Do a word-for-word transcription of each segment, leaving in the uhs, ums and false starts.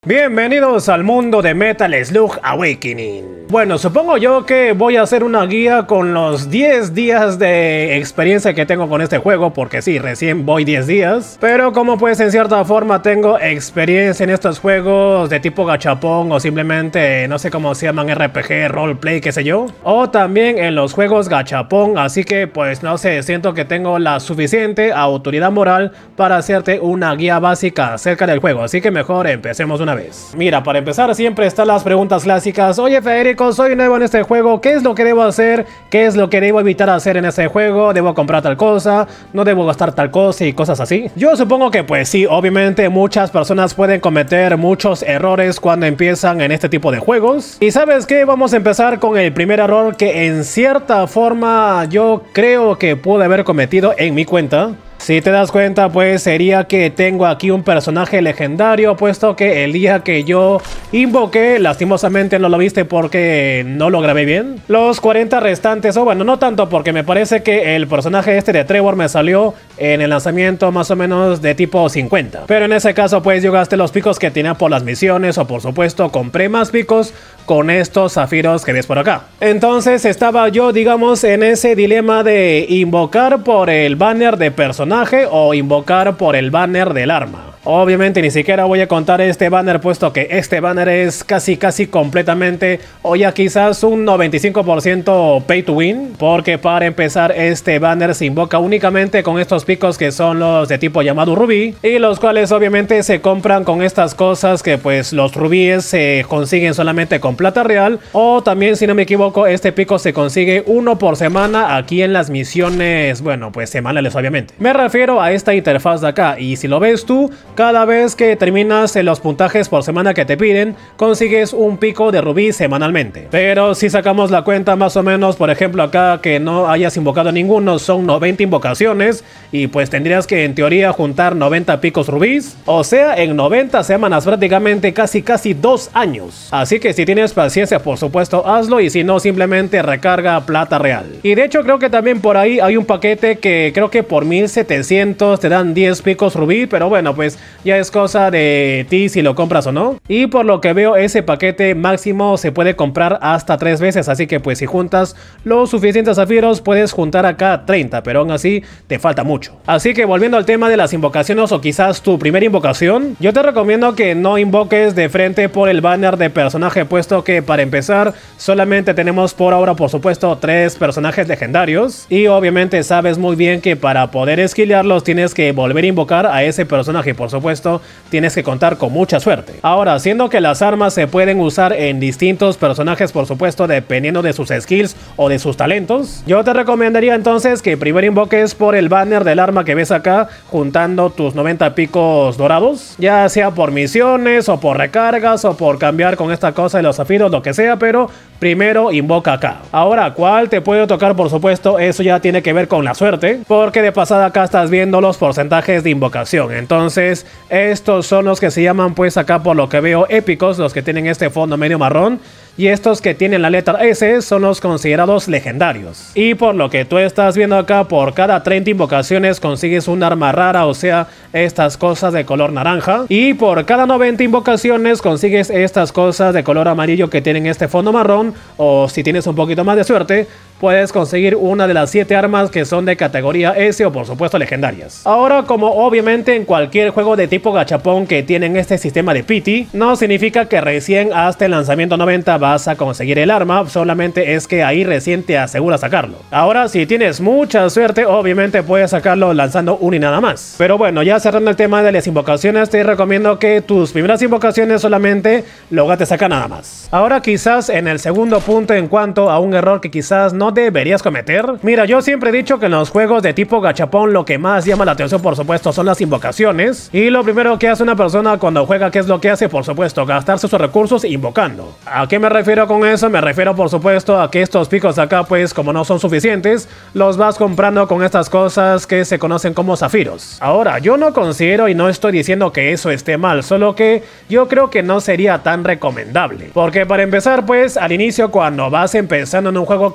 Bienvenidos al mundo de Metal Slug Awakening. Bueno, supongo yo que voy a hacer una guía con los diez días de experiencia que tengo con este juego, porque sí, recién voy diez días. Pero como pues en cierta forma tengo experiencia en estos juegos de tipo gachapón o simplemente no sé cómo se llaman, R P G, roleplay, qué sé yo. O también en los juegos gachapón, así que pues no sé, siento que tengo la suficiente autoridad moral para hacerte una guía básica acerca del juego. Así que mejor empecemos una vez. Mira, para empezar siempre están las preguntas clásicas. Oye Federico, soy nuevo en este juego, ¿qué es lo que debo hacer? ¿Qué es lo que debo evitar hacer en este juego? ¿Debo comprar tal cosa? ¿No debo gastar tal cosa? Y cosas así. Yo supongo que pues sí, obviamente muchas personas pueden cometer muchos errores cuando empiezan en este tipo de juegos. Y ¿sabes qué? Vamos a empezar con el primer error que en cierta forma yo creo que pude haber cometido en mi cuenta. Si te das cuenta, pues sería que tengo aquí un personaje legendario, puesto que el día que yo invoqué, lastimosamente no lo viste porque no lo grabé bien. Los cuarenta restantes, o bueno, no tanto, porque me parece que el personaje este de Trevor me salió en el lanzamiento más o menos de tipo cincuenta. Pero en ese caso, pues yo gasté los picos que tenía por las misiones, o por supuesto compré más picos con estos zafiros que ves por acá. Entonces estaba yo, digamos, en ese dilema de invocar por el banner de personaje o invocar por el banner del arma. Obviamente ni siquiera voy a contar este banner, puesto que este banner es casi casi completamente, o ya quizás un noventa y cinco por ciento pay to win, porque para empezar este banner se invoca únicamente con estos picos que son los de tipo llamado rubí, y los cuales obviamente se compran con estas cosas que pues los rubíes se consiguen solamente con plata real, o también si no me equivoco este pico se consigue uno por semana aquí en las misiones, bueno pues semanales obviamente. Me refiero a esta interfaz de acá, y si lo ves tú, cada vez que terminas en los puntajes por semana que te piden, consigues un pico de rubí semanalmente. Pero si sacamos la cuenta más o menos, por ejemplo acá que no hayas invocado ninguno, son noventa invocaciones, y pues tendrías que en teoría juntar noventa picos rubíes, o sea en noventa semanas, prácticamente casi casi dos años. Así que si tienes paciencia, por supuesto hazlo, y si no, simplemente recarga plata real. Y de hecho creo que también por ahí hay un paquete que creo que por mil setecientos te dan diez picos rubí, pero bueno, pues ya es cosa de ti si lo compras o no. Y por lo que veo ese paquete máximo se puede comprar hasta tres veces, así que pues si juntas los suficientes zafiros puedes juntar acá treinta, pero aún así te falta mucho. Así que volviendo al tema de las invocaciones, o quizás tu primera invocación, yo te recomiendo que no invoques de frente por el banner de personaje, puesto que para empezar solamente tenemos por ahora por supuesto tres personajes legendarios, y obviamente sabes muy bien que para poder esquilearlos tienes que volver a invocar a ese personaje. Por supuesto tienes que contar con mucha suerte. Ahora, siendo que las armas se pueden usar en distintos personajes, por supuesto dependiendo de sus skills o de sus talentos, yo te recomendaría entonces que primero invoques por el banner del arma que ves acá, juntando tus noventa picos dorados, ya sea por misiones o por recargas o por cambiar con esta cosa de los zafiros, lo que sea, pero primero invoca acá. Ahora, ¿cuál te puede tocar? Por supuesto eso ya tiene que ver con la suerte, porque de pasada acá estás viendo los porcentajes de invocación. Entonces estos son los que se llaman pues acá por lo que veo épicos, los que tienen este fondo medio marrón, y estos que tienen la letra S son los considerados legendarios. Y por lo que tú estás viendo acá, por cada treinta invocaciones consigues un arma rara, o sea, estas cosas de color naranja. Y por cada noventa invocaciones consigues estas cosas de color amarillo que tienen este fondo marrón, o si tienes un poquito más de suerte, puedes conseguir una de las siete armas que son de categoría S o por supuesto legendarias. Ahora, como obviamente en cualquier juego de tipo gachapón que tienen este sistema de pity, no significa que recién hasta el lanzamiento noventa vas a conseguir el arma, solamente es que ahí recién te aseguras sacarlo. Ahora, si tienes mucha suerte, obviamente puedes sacarlo lanzando uno y nada más. Pero bueno, ya cerrando el tema de las invocaciones, te recomiendo que tus primeras invocaciones solamente lo gastes acá nada más. Ahora quizás en el segundo punto, en cuanto a un error que quizás no deberías cometer. Mira, yo siempre he dicho que en los juegos de tipo gachapón lo que más llama la atención por supuesto son las invocaciones, y lo primero que hace una persona cuando juega, ¿qué es lo que hace? Por supuesto gastarse sus recursos invocando. ¿A qué me refiero con eso? Me refiero por supuesto a que estos picos acá pues como no son suficientes, los vas comprando con estas cosas que se conocen como zafiros. Ahora, yo no considero y no estoy diciendo que eso esté mal, solo que yo creo que no sería tan recomendable, porque para empezar pues al inicio cuando vas empezando en un juego que pues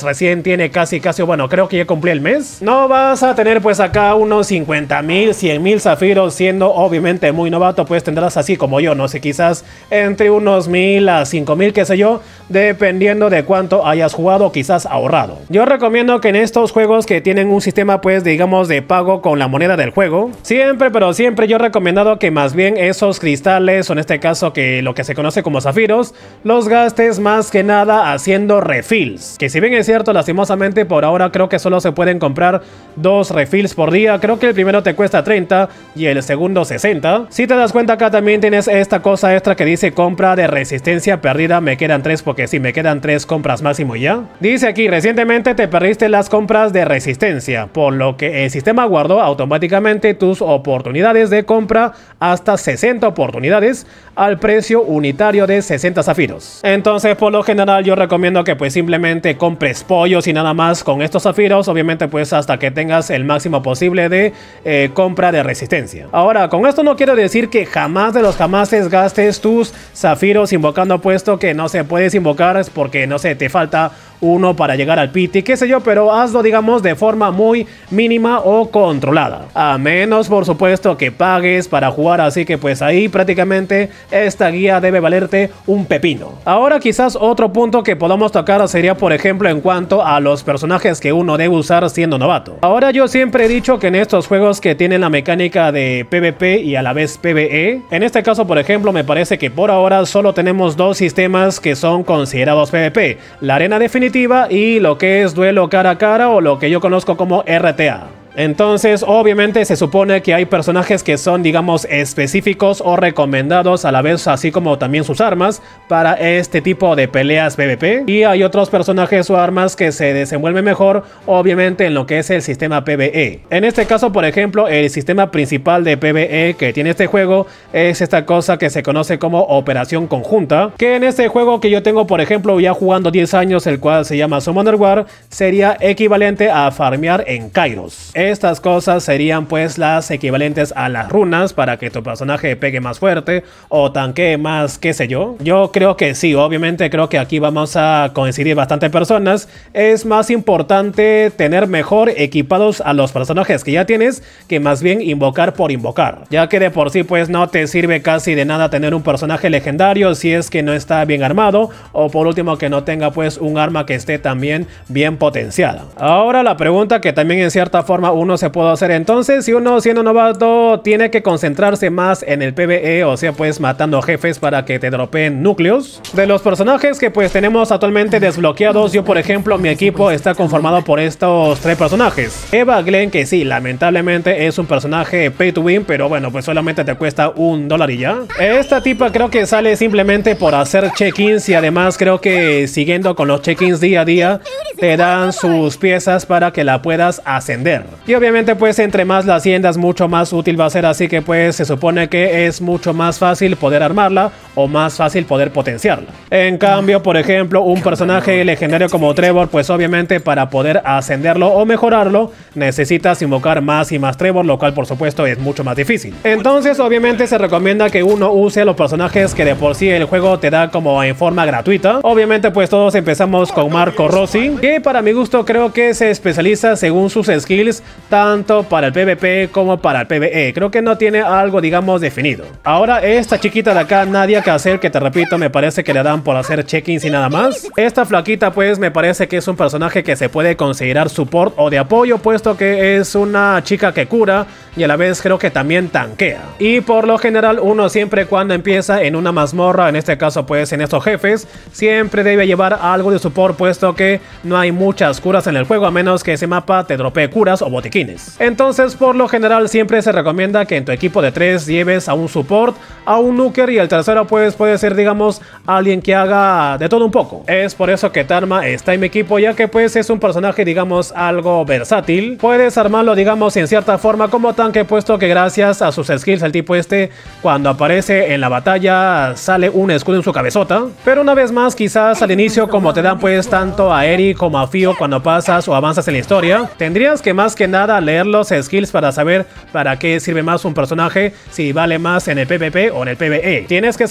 recién tiene casi casi, bueno, creo que ya cumplí el mes, no vas a tener pues acá unos cincuenta mil, cien mil zafiros, siendo obviamente muy novato. Pues tendrás así como yo, no sé, quizás entre unos mil a cinco mil, qué sé yo, dependiendo de cuánto hayas jugado, quizás ahorrado. Yo recomiendo que en estos juegos que tienen un sistema pues digamos de pago con la moneda del juego, siempre pero siempre yo he recomendado que más bien esos cristales, o en este caso que lo que se conoce como zafiros, los gastes más que nada haciendo refills, que si bien es cierto, lastimosamente por ahora creo que solo se pueden comprar dos refills por día. Creo que el primero te cuesta treinta y el segundo sesenta. Si te das cuenta, acá también tienes esta cosa extra que dice compra de resistencia perdida. Me quedan tres porque sí, me quedan tres compras máximo y ya. Dice aquí, recientemente te perdiste las compras de resistencia, por lo que el sistema guardó automáticamente tus oportunidades de compra hasta sesenta oportunidades al precio unitario de sesenta zafiros. Entonces, por lo general yo recomiendo que pues simplemente compres pollos y nada más con estos zafiros, obviamente pues hasta que tengas el máximo posible de eh, compra de resistencia. Ahora, con esto no quiero decir que jamás de los jamases gastes tus zafiros invocando, puesto que no se puedes invocar es porque no sé, te falta uno para llegar al pity, qué sé yo, pero hazlo digamos de forma muy mínima o controlada, a menos por supuesto que pagues para jugar, así que pues ahí prácticamente esta guía debe valerte un pepino. Ahora quizás otro punto que podamos tocar sería por ejemplo en cuanto a los personajes que uno debe usar siendo novato. Ahora yo siempre he dicho que en estos juegos que tienen la mecánica de PvP y a la vez PvE, en este caso por ejemplo me parece que por ahora solo tenemos dos sistemas que son considerados PvP, la arena definitiva y lo que es duelo cara a cara, o lo que yo conozco como R T A. Entonces obviamente se supone que hay personajes que son digamos específicos o recomendados a la vez, así como también sus armas para este tipo de peleas PvP, y hay otros personajes o armas que se desenvuelven mejor obviamente en lo que es el sistema PvE. En este caso por ejemplo el sistema principal de PvE que tiene este juego es esta cosa que se conoce como operación conjunta, que en este juego que yo tengo por ejemplo ya jugando diez años, el cual se llama Summoner War, sería equivalente a farmear en Kairos. Estas cosas serían pues las equivalentes a las runas para que tu personaje pegue más fuerte o tanquee más, qué sé yo. Yo creo que sí, obviamente creo que aquí vamos a coincidir bastante personas. Es más importante tener mejor equipados a los personajes que ya tienes que más bien invocar por invocar, ya que de por sí pues no te sirve casi de nada tener un personaje legendario si es que no está bien armado, o por último que no tenga pues un arma que esté también bien potenciada. Ahora la pregunta que también en cierta forma uno se puede hacer, entonces si uno siendo novato tiene que concentrarse más en el PvE, o sea pues matando jefes para que te dropeen núcleos. De los personajes que pues tenemos actualmente desbloqueados, yo por ejemplo mi equipo está conformado por estos tres personajes. Eva Glenn, que sí, lamentablemente es un personaje pay to win, pero bueno pues solamente te cuesta un dólar y ya. Esta tipa creo que sale simplemente por hacer check-ins, y además creo que siguiendo con los check-ins día a día te dan sus piezas para que la puedas ascender. Y obviamente pues entre más la asciendas mucho más útil va a ser, así que pues se supone que es mucho más fácil poder armarla o más fácil poder potenciarla. En cambio por ejemplo un personaje legendario como Trevor, pues obviamente para poder ascenderlo o mejorarlo necesitas invocar más y más Trevor, lo cual por supuesto es mucho más difícil. Entonces obviamente se recomienda que uno use los personajes que de por sí el juego te da como en forma gratuita. Obviamente pues todos empezamos con Marco Rossi, que para mi gusto creo que se especializa según sus skills tanto para el PvP como para el PvE. Creo que no tiene algo digamos definido. Ahora esta chiquita de acá, Nadia Cassel, que te repito me parece que le dan por hacer check-ins y nada más. Esta flaquita pues me parece que es un personaje que se puede considerar support o de apoyo, puesto que es una chica que cura y a la vez creo que también tanquea. Y por lo general uno siempre cuando empieza en una mazmorra, en este caso pues en estos jefes, siempre debe llevar algo de support, puesto que no hay muchas curas en el juego a menos que ese mapa te dropee curas o botiquines. Entonces por lo general siempre se recomienda que en tu equipo de tres lleves a un support, a un nuker, y el tercero pues puede ser digamos alguien que haga de todo un poco. Es por eso que Tarma está en mi equipo, ya que pues es un personaje digamos algo versátil. Puedes armarlo digamos en cierta forma como tanque, puesto que gracias a sus skills el tipo este cuando aparece en la batalla sale un escudo en su cabezota. Pero una vez más quizás al inicio, como te dan pues tanto a Eri como a Fio cuando pasas o avanzas en la historia, tendrías que más que nada leer los skills para saber para qué sirve más un personaje, si vale más en el PvP o en el PvE. Tienes que saber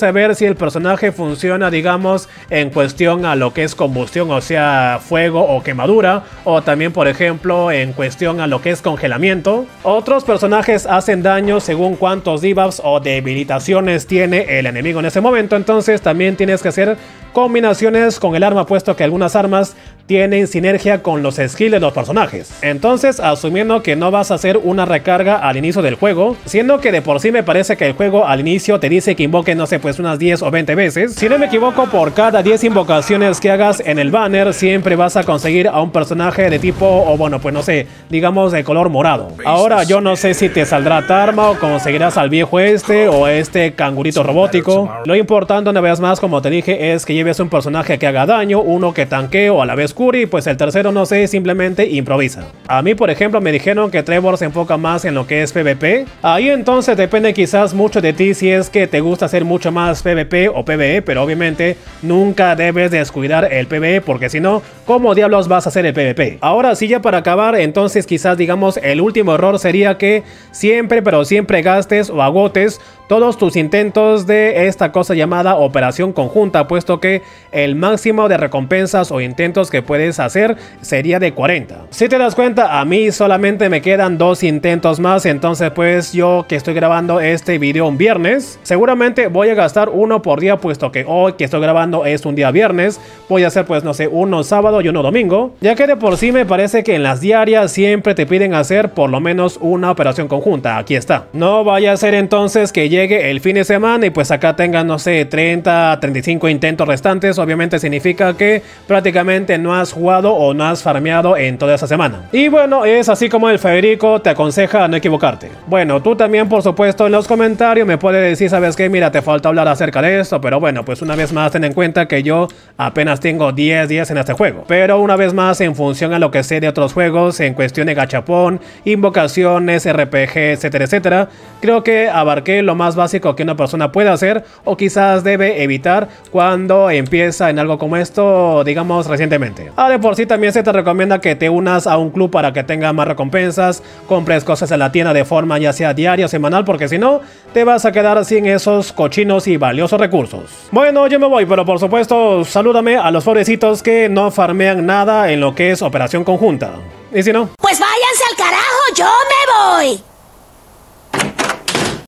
saber si el personaje funciona, digamos, en cuestión a lo que es combustión, o sea, fuego o quemadura, o también, por ejemplo, en cuestión a lo que es congelamiento. Otros personajes hacen daño según cuántos debuffs o debilitaciones tiene el enemigo en ese momento, entonces también tienes que hacer combinaciones con el arma, puesto que algunas armas tienen sinergia con los skills de los personajes. Entonces, asumiendo que no vas a hacer una recarga al inicio del juego, siendo que de por sí me parece que el juego al inicio te dice que invoques, no sé, pues unas diez o veinte veces. Si no me equivoco, por cada diez invocaciones que hagas en el banner, siempre vas a conseguir a un personaje de tipo, o bueno, pues no sé, digamos de color morado. Ahora yo no sé si te saldrá Tarma o conseguirás al viejo este o este cangurito robótico. Lo importante, una vez más, como te dije, es que lleves un personaje que haga daño, uno que tanquee o a la vez cure, y pues el tercero, no sé, simplemente improvisa. A mí, por ejemplo, me dijeron que Trevor se enfoca más en lo que es PvP. Ahí entonces depende quizás mucho de ti si es que te gusta hacer mucho más PvP o PvE, pero obviamente nunca debes descuidar el PvE, porque si no, ¿cómo diablos vas a hacer el PvP? Ahora sí, ya para acabar, entonces quizás digamos el último error sería que siempre, pero siempre gastes o agotes todos tus intentos de esta cosa llamada operación conjunta, puesto que el máximo de recompensas o intentos que puedes hacer sería de cuarenta. Si te das cuenta, a mí solamente me quedan dos intentos más, entonces pues yo que estoy grabando este video un viernes, seguramente voy a gastar uno por día, puesto que hoy que estoy grabando es un día viernes, voy a hacer pues no sé, uno sábado y uno domingo, ya que de por sí me parece que en las diarias siempre te piden hacer por lo menos una operación conjunta. Aquí está. No vaya a ser entonces que llegue el fin de semana y pues acá tengan, no sé, treinta, treinta y cinco intentos restantes. Obviamente significa que prácticamente no has jugado o no has farmeado en toda esa semana. Y bueno, es así como el Federico te aconseja no equivocarte. Bueno, tú también, por supuesto, en los comentarios me puedes decir, ¿sabes qué? Mira, te falta hablar acerca de esto, pero bueno, pues una vez más ten en cuenta que yo apenas tengo diez días en este juego. Pero una vez más, en función a lo que sé de otros juegos, en cuestión de gachapón, invocaciones, R P G, etcétera, etcétera, creo que abarqué lo más básico que una persona puede hacer o quizás debe evitar cuando empieza en algo como esto, digamos, recientemente. Ah, de por sí también se te recomienda que te unas a un club para que tenga más recompensas, compres cosas en la tienda de forma ya sea diaria o semanal, porque si no, te vas a quedar sin esos cochinos y valiosos recursos. Bueno, yo me voy, pero por supuesto, salúdame a los pobrecitos que no farmean nada en lo que es operación conjunta. ¿Y si no? Pues váyanse al carajo, yo me voy.